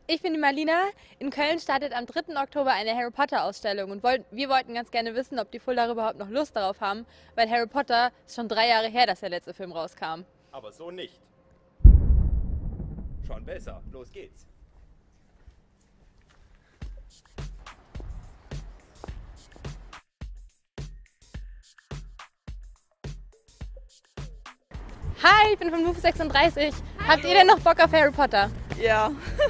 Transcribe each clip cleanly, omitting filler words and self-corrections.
Ich bin die Marlina. In Köln startet am 3. Oktober eine Harry Potter Ausstellung und wir wollten ganz gerne wissen, ob die Fuldaer überhaupt noch Lust darauf haben, weil Harry Potter ist schon 3 Jahre her, dass der letzte Film rauskam. Aber so nicht. Schon besser. Los geht's. Hi, ich bin von Move 36. Habt ihr denn noch Bock auf Harry Potter? Ja.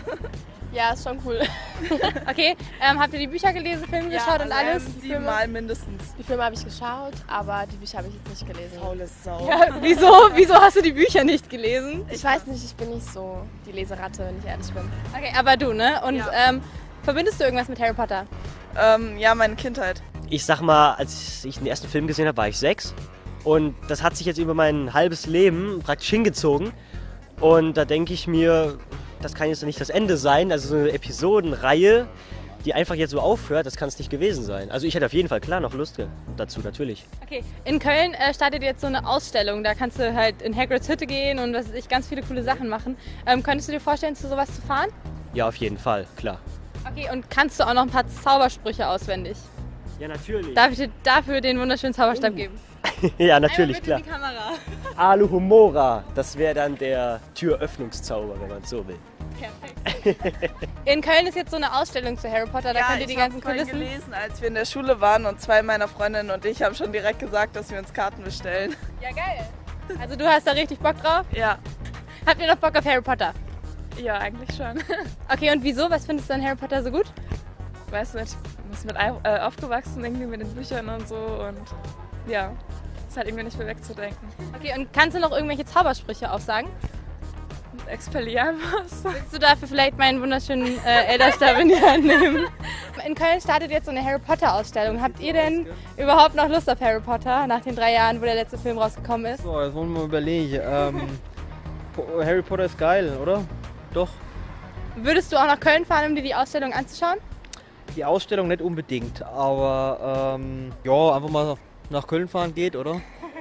Ja, ist schon cool. Okay, habt ihr die Bücher gelesen, Filme geschaut und alles? 7-mal mindestens. Die Filme habe ich geschaut, aber die Bücher habe ich jetzt nicht gelesen. Faule Sau. Ja, wieso hast du die Bücher nicht gelesen? Ich weiß nicht, ich bin nicht so die Leseratte, wenn ich ehrlich bin. Okay, aber du, ne? Und Ja. verbindest du irgendwas mit Harry Potter? Ja, meine Kindheit. Ich sag mal, als ich den ersten Film gesehen habe, war ich 6. Und das hat sich jetzt über mein halbes Leben praktisch hingezogen. Und da denke ich mir, das kann jetzt nicht das Ende sein. Also so eine Episodenreihe, die einfach jetzt so aufhört, das kann es nicht gewesen sein. Also ich hätte auf jeden Fall klar noch Lust dazu, natürlich. Okay, in Köln startet jetzt so eine Ausstellung. Da kannst du halt in Hagrids Hütte gehen und was weiß ich, ganz viele coole Sachen machen. Könntest du dir vorstellen, zu sowas zu fahren? Ja, auf jeden Fall, klar. Okay, und kannst du auch noch ein paar Zaubersprüche auswendig? Ja, natürlich. Darf ich dir dafür den wunderschönen Zauberstab geben? Ja, natürlich, Einmal klar. bitte in die Kamera. Aluhumora, das wäre dann der Türöffnungszauber, wenn man es so will. Perfekt. In Köln ist jetzt so eine Ausstellung zu Harry Potter, da könnt ihr die ganzen Kulissen... gelesen, als wir in der Schule waren und 2 meiner Freundinnen und ich haben schon direkt gesagt, dass wir uns Karten bestellen. Ja, geil. Also du hast da richtig Bock drauf? Ja. Habt ihr noch Bock auf Harry Potter? Ja, eigentlich schon. Okay, und wieso? Was findest du an Harry Potter so gut? Weiß nicht, ich bin mit aufgewachsen irgendwie mit den Büchern und so und ja, ist halt irgendwie nicht mehr wegzudenken. Okay, und kannst du noch irgendwelche Zaubersprüche auch sagen? Expelliarmus. Willst du dafür vielleicht meinen wunderschönen Elderstab in die Hand nehmen? In Köln startet jetzt so eine Harry Potter Ausstellung. Habt ihr denn überhaupt noch Lust auf Harry Potter nach den 3 Jahren, wo der letzte Film rausgekommen ist? So, jetzt wollen wir mal überlegen. Harry Potter ist geil, oder? Doch. Würdest du auch nach Köln fahren, um dir die Ausstellung anzuschauen? Die Ausstellung nicht unbedingt, aber ja, einfach mal nach Köln fahren geht, oder?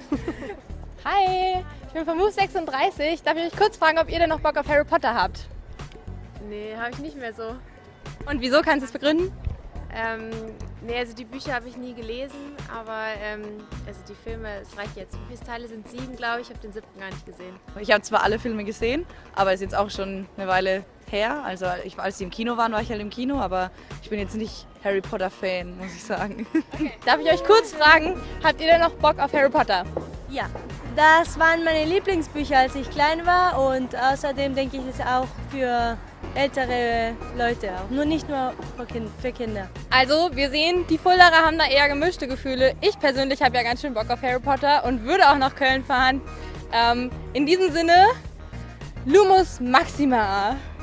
Hi, ich bin von Move 36. Darf ich euch kurz fragen, ob ihr denn noch Bock auf Harry Potter habt? Nee, habe ich nicht mehr so. Und wieso? Kannst du es begründen? Nee, also die Bücher habe ich nie gelesen, aber also die Filme, es reicht jetzt. Wie viele Teile sind 7, glaube ich? Ich habe den 7. gar nicht gesehen. Ich habe zwar alle Filme gesehen, aber es ist jetzt auch schon eine Weile her. Also als die im Kino waren, war ich halt im Kino, aber ich bin jetzt nicht Harry Potter Fan, muss ich sagen. Darf ich euch kurz fragen, habt ihr denn noch Bock auf Harry Potter? Ja, das waren meine Lieblingsbücher, als ich klein war und außerdem denke ich, es ist auch für ältere Leute auch, nur nicht nur für Kinder. Also, wir sehen, die Fuldaer haben da eher gemischte Gefühle. Ich persönlich habe ja ganz schön Bock auf Harry Potter und würde auch nach Köln fahren. In diesem Sinne, Lumus Maxima!